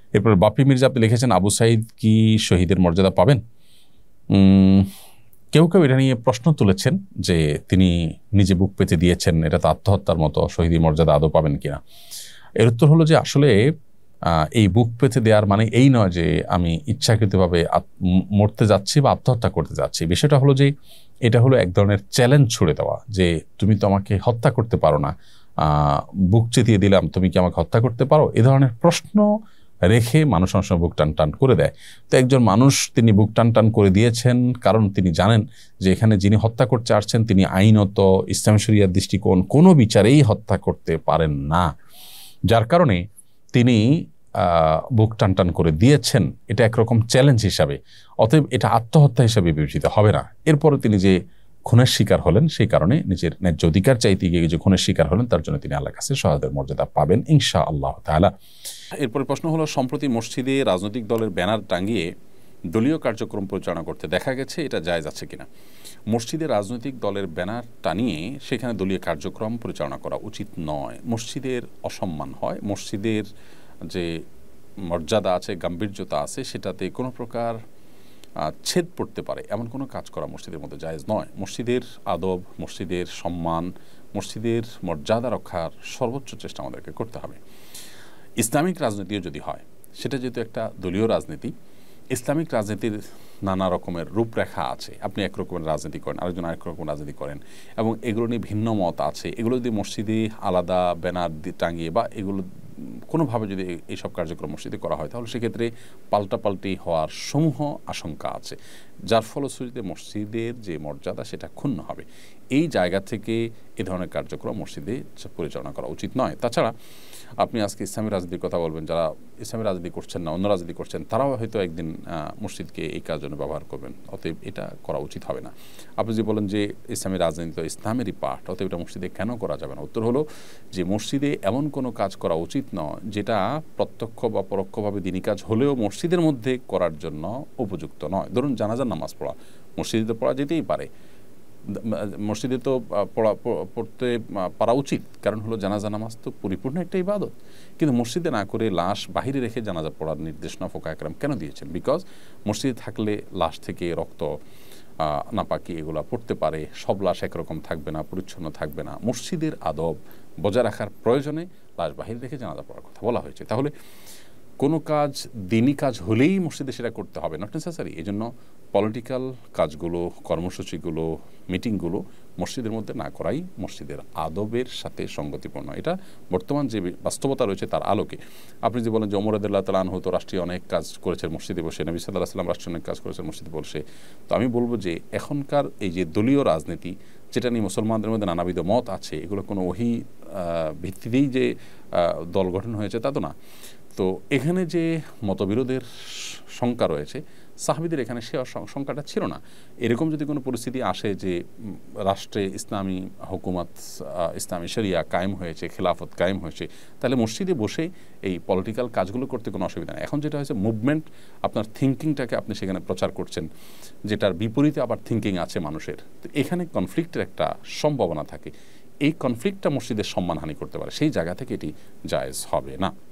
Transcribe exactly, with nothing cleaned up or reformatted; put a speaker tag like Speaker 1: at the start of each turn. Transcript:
Speaker 1: এরপর বাপ্পি মির্জা আপনি লিখেছেন, আবু সাঈদ কি শহীদের মর্যাদা পাবেন? কেউ কেউ এটা নিয়ে প্রশ্ন তুলেছেন যে তিনি নিজে বুক পেতে দিয়েছেন, এটা তো আত্মহত্যার মতো, শহীদি মর্যাদা আদৌ পাবেন কিনা। এর উত্তর হলো যে আসলে এই বুক পেতে দেওয়ার মানে এই নয় যে আমি ইচ্ছাকৃতভাবে মরতে যাচ্ছি বা আত্মহত্যা করতে যাচ্ছি। বিষয়টা হলো যে এটা হলো এক ধরনের চ্যালেঞ্জ ছুড়ে দেওয়া, যে তুমি তো আমাকে হত্যা করতে পারো না, বুক চেতিয়ে দিলাম, তুমি কি আমাকে হত্যা করতে পারো? এ ধরনের প্রশ্ন রেখে মানুষ অনেক সময় বুক টান টান করে দেয়। তো একজন মানুষ তিনি বুক টান টান করে দিয়েছেন কারণ তিনি জানেন যে এখানে যিনি হত্যা করতে আসছেন তিনি আইনত ইসলামী শরিয়ার দৃষ্টিকোণ কোনো বিচারেই হত্যা করতে পারেন না, যার কারণে তিনি বুক টান টান করে দিয়েছেন। এটা একরকম চ্যালেঞ্জ হিসাবে, অতএব এটা আত্মহত্যা হিসাবে বিবেচিত হবে না। এরপরে তিনি যে খুনের শিকার হলেন, সেই কারণে নিজের ন্যায্য অধিকার চাইতে গিয়ে যে খুনের শিকার হলেন, তার জন্য তিনি আল্লাহর কাছে শাহাদাতের মর্যাদা পাবেন ইনশাআল্লাহ তাআলা। এরপরে প্রশ্ন হলো, সম্প্রতি মসজিদে রাজনৈতিক দলের ব্যানার টাঙিয়ে দলীয় কার্যক্রম পরিচালনা করতে দেখা গেছে, এটা জায়েজ আছে কিনা? মসজিদে রাজনৈতিক দলের ব্যানার টানিয়ে সেখানে দলীয় কার্যক্রম পরিচালনা করা উচিত নয়। মসজিদের অসম্মান হয়, মসজিদের যে মর্যাদা আছে, গাম্ভীর্যতা আছে, সেটাতে কোনো প্রকার ছেদ পড়তে পারে এমন কোনো কাজ করা মসজিদের মধ্যে জায়েজ নয়। মসজিদের আদব, মসজিদের সম্মান, মসজিদের মর্যাদা রক্ষার সর্বোচ্চ চেষ্টা আমাদেরকে করতে হবে। ইসলামিক রাজনীতিও যদি হয়, সেটা যেহেতু একটা দলীয় রাজনীতি, ইসলামিক রাজনীতির নানা রকমের রূপরেখা আছে। আপনি এক রকমের রাজনীতি করেন, আরেকজন আরেক রকম রাজনীতি করেন, এবং এগুলো নিয়ে ভিন্ন মত আছে। এগুলো যদি মসজিদে আলাদা ব্যানার টাঙিয়ে বা এগুলো কোনোভাবে যদি এইসব কার্যক্রম মসজিদে করা হয়, তাহলে সেক্ষেত্রে পাল্টাপাল্টি হওয়ার সমূহ আশঙ্কা আছে, যার ফলশ্রুতিতে মসজিদের যে মর্যাদা সেটা ক্ষুণ্ণ হবে। এই জায়গা থেকে এ ধরনের কার্যক্রম মসজিদে পরিচালনা করা উচিত নয়। তাছাড়া আপনি আজকে ইসলামী রাজনীতির কথা বলবেন, যারা ইসলামী রাজনীতি করছেন না, অন্য রাজনীতি করছেন, তারাও হয়তো একদিন মসজিদকে এই কাজের জন্য ব্যবহার করবেন। অতএব এটা করা উচিত হবে না। আপনি যে বলেন যে ইসলামী রাজনীতি তো ইসলামেরই পাঠ, অতএব এটা মসজিদে কেন করা যাবে না? উত্তর হলো যে মসজিদে এমন কোনো কাজ করা উচিত নয় যেটা প্রত্যক্ষ বা পরোক্ষভাবে দিনী কাজ হলেও মসজিদের মধ্যে করার জন্য উপযুক্ত নয়। ধরুন জানাজার নামাজ পড়া, মসজিদে তো পড়া যেতেই পারে, মসজিদে তো পড়া পড়তে পারা উচিত, কারণ হলো জানাজা নামাজ তো পরিপূর্ণ একটা ইবাদত। কিন্তু মসজিদে না করে লাশ বাহিরে রেখে জানাজা পড়ার নির্দেশনা ফুকাহা কেরাম কেন দিয়েছেন? বিকজ মসজিদে থাকলে লাশ থেকে রক্ত, নাপাকি এগুলো পড়তে পারে, সব লাশ একরকম থাকবে না, পরিচ্ছন্ন থাকবে না। মসজিদের আদব বজায় রাখার প্রয়োজনে লাশ বাহিরে রেখে জানাজা পড়ার কথা বলা হয়েছে। তাহলে কোনো কাজ দিনী কাজ হলেই মসজিদে সেটা করতে হবে, নট নেসেসারি। এই জন্য পলিটিক্যাল কাজগুলো, কর্মসূচিগুলো, মিটিংগুলো মসজিদের মধ্যে না করাই মসজিদের আদবের সাথে সঙ্গতিপূর্ণ। এটা বর্তমান যে বাস্তবতা রয়েছে তার আলোকে। আপনি যে বলেন যে ওমর রাদিয়াল্লাহু তাআলা আনহু তো রাষ্ট্রীয় অনেক কাজ করেছেন মসজিদে বসে, নবী সাল্লাল্লাহু আলাইহি ওয়াসাল্লাম রাষ্ট্রীয় অনেক কাজ করেছেন মসজিদে বসে, তো আমি বলবো যে এখনকার এই যে দলীয় রাজনীতি, যেটা নিয়ে মুসলমানদের মধ্যে নানাবিধ মত আছে, এগুলো কোনো ওহী ভিত্তিতেই যে দল গঠন হয়েছে তা তো না। তো এখানে যে মতবিরোধের শঙ্কা রয়েছে, সাহাবীদের এখানে সে শঙ্কাটা ছিল না। এরকম যদি কোনো পরিস্থিতি আসে যে রাষ্ট্রে ইসলামী হুকুমত, ইসলামী শরিয়া কায়েম হয়েছে, খেলাফত কায়েম হয়েছে, তাহলে মসজিদে বসে এই পলিটিক্যাল কাজগুলো করতে কোনো অসুবিধা নেই। এখন যেটা হয়েছে মুভমেন্ট, আপনার থিঙ্কিংটাকে আপনি সেখানে প্রচার করছেন, যেটার বিপরীতে আবার থিঙ্কিং আছে মানুষের, তো এখানে কনফ্লিক্টের একটা সম্ভাবনা থাকে। এই কনফ্লিক্টটা মসজিদের সম্মানহানি করতে পারে, সেই জায়গা থেকে এটি জায়েজ হবে না।